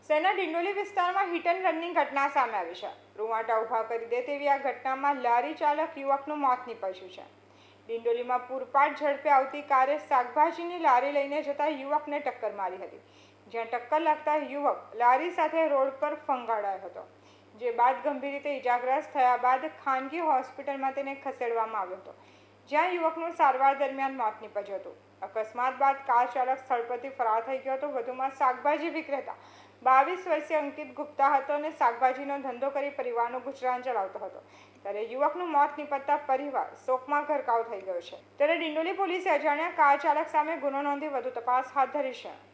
શહેરના ડિંડોલી વિસ્તારમાં hit and રનની ઘટના સામે આવી છે। રૂવાટા ઊભા કરી દે તેવી આ ઘટનામાં લારી ચાલક યુવકનું મોત નીપજ્યું છે। ડિંડોલીમાં પૂરપાટ ઝડપે આવતી કારે શાકભાજીની લારી લઈને જતા યુવકને ટક્કર મારી હતી, જ્યાં ટક્કર લાગતા યુવક લારી સાથે રોડ પર ફંગાળાયો હતો, જે બાદ ગંભીર રીતે ઇજાગ્રસ્ત થયા બાદ ખાનગી હોસ્પિટલમાં તેને ખસેડવામાં આવ્યો હતો, જ્યાં યુવકનું સારવાર દરમિયાન મોત નીપજ્યું હતું। અકસ્માત બાદ કાર ચાલક સ્થળ પરથી ફરાર થઈ ગયો હતો। વધુમાં શાકભાજી વિક્રેતા 22 વર્ષીય અંકિત ગુપ્તા હતો અને શાકભાજીનો ધંધો કરી પરિવારનું ગુજરાન ચલાવતો હતો, ત્યારે યુવકનું મોત નીપજતા પરિવાર શોકમાં ગરકાવ થઈ ગયો છે। ત્યારે ડિંડોલી પોલીસે અજાણ્યા કાર ચાલક સામે ગુનો નોંધી વધુ તપાસ હાથ ધરી છે।